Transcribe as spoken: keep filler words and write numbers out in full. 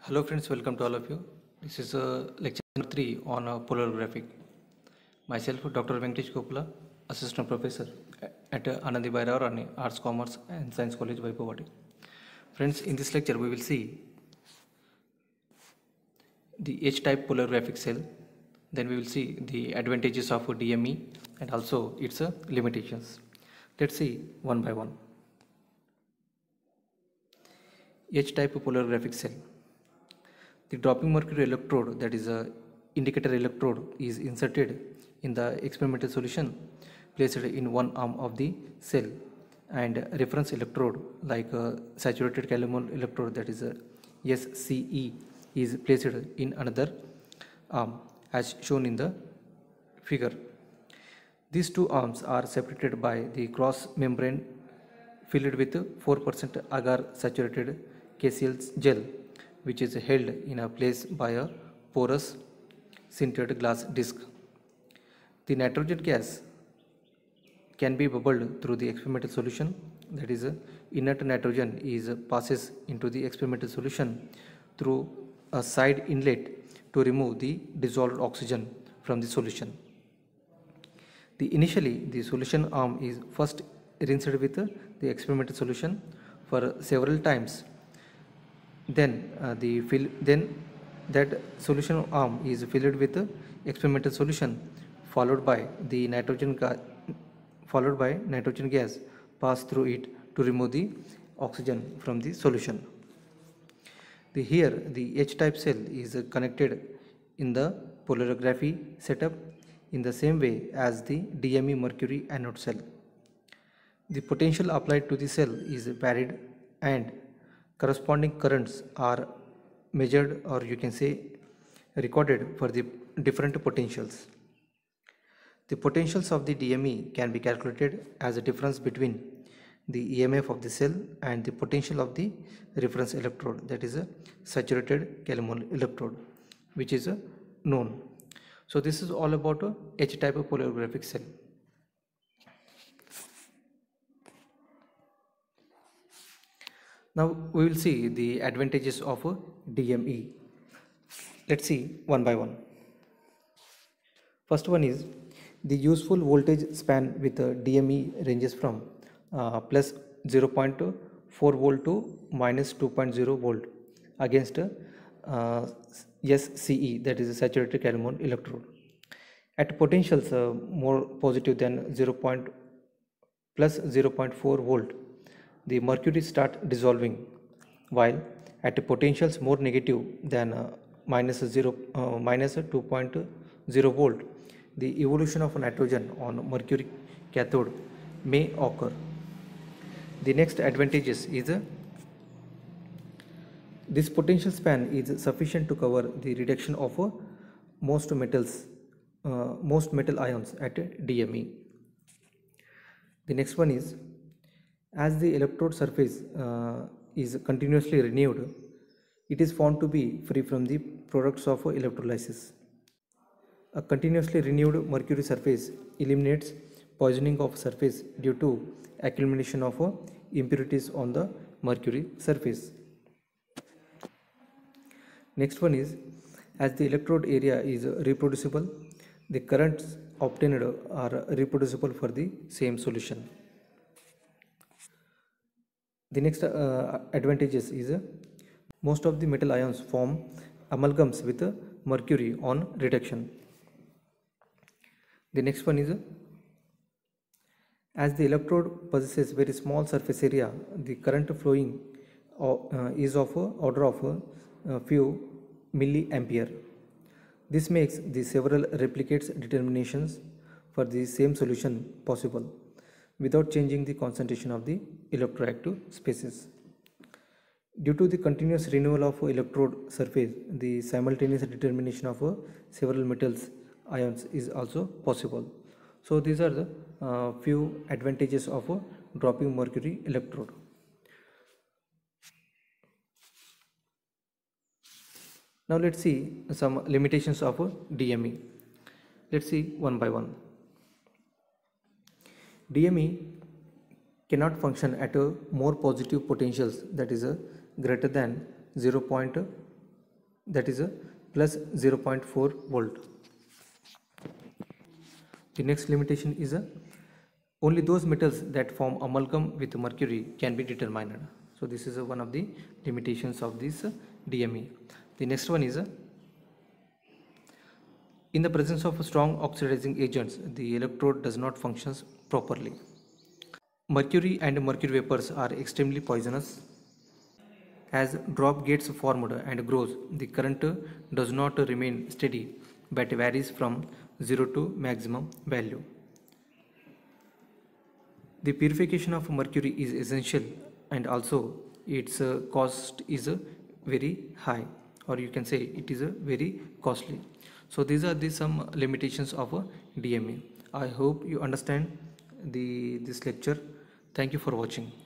Hello friends, welcome to all of you. This is uh, lecture number three on uh, polar graphic. Myself, Doctor Venkatesh Gopala, Assistant Professor at uh, Anandi Bhairavarani Arts, Commerce and Science College, Vaipavati. Friends, in this lecture we will see the H-type polar graphic cell. Then we will see the advantages of D M E and also its uh, limitations. Let's see one by one. H-type polar graphic cell. The dropping mercury electrode, that is a indicator electrode, is inserted in the experimental solution placed in one arm of the cell, and reference electrode like a saturated calomel electrode, that is a S C E, is placed in another arm as shown in the figure. These two arms are separated by the cross membrane filled with four percent agar saturated K C l gel, which is held in a place by a porous sintered glass disc. The nitrogen gas can be bubbled through the experimental solution, that is inert nitrogen is passes into the experimental solution through a side inlet to remove the dissolved oxygen from the solution. The initially the solution arm is first rinsed with the experimental solution for several times. Then uh, the fill then that solution arm is filled with uh, experimental solution, followed by the nitrogen gas followed by nitrogen gas pass through it to remove the oxygen from the solution. The here the H-type cell is uh, connected in the polarography setup in the same way as the D M E mercury anode cell. The potential applied to the cell is varied and corresponding currents are measured, or you can say recorded, for the different potentials. The potentials of the D M E can be calculated as a difference between the E M F of the cell and the potential of the reference electrode, that is a saturated calomel electrode, which is a known. So this is all about a H-type of polarographic cell. Now we will see the advantages of a D M E. Let's see one by one. First one is the useful voltage span with a D M E ranges from uh, plus zero point four volt to minus two point zero volt against a uh, S C E, that is a saturated calomel electrode. At potentials uh, more positive than zero point plus zero point four volt, the mercury start dissolving, while at potentials more negative than uh, minus zero uh, minus two point zero volt, the evolution of nitrogen on mercury cathode may occur. The next advantages is uh, this potential span is sufficient to cover the reduction of uh, most metals uh, most metal ions at D M E. The next one is, as the electrode surface uh, is continuously renewed, it is found to be free from the products of electrolysis. A continuously renewed mercury surface eliminates poisoning of surface due to accumulation of uh, impurities on the mercury surface. Next one is, as the electrode area is reproducible, the currents obtained are reproducible for the same solution. The next uh, advantages is uh, most of the metal ions form amalgams with uh, mercury on reduction. The next one is, uh, as the electrode possesses very small surface area, the current flowing uh, is of uh, order of a uh, few milliampere. This makes the several replicates determinations for the same solution possible without changing the concentration of the electroactive species. Due to the continuous renewal of electrode surface, the simultaneous determination of uh, several metals ions is also possible. So these are the uh, few advantages of a dropping mercury electrode. Now let's see some limitations of a D M E. Let's see one by one. D M E cannot function at a more positive potentials, that is a greater than zero point that is a plus zero point four volt. The next limitation is a only those metals that form amalgam with mercury can be determined. So this is a, one of the limitations of this uh, D M E. The next one is uh, in the presence of strong oxidizing agents, the electrode does not function properly. Mercury and mercury vapors are extremely poisonous. As drop gets formed and grows, the current does not remain steady but varies from zero to maximum value. The purification of mercury is essential, and also its uh, cost is uh, very high, or you can say it is uh, very costly. So these are the some limitations of a D M E. I hope you understand the this lecture. Thank you for watching.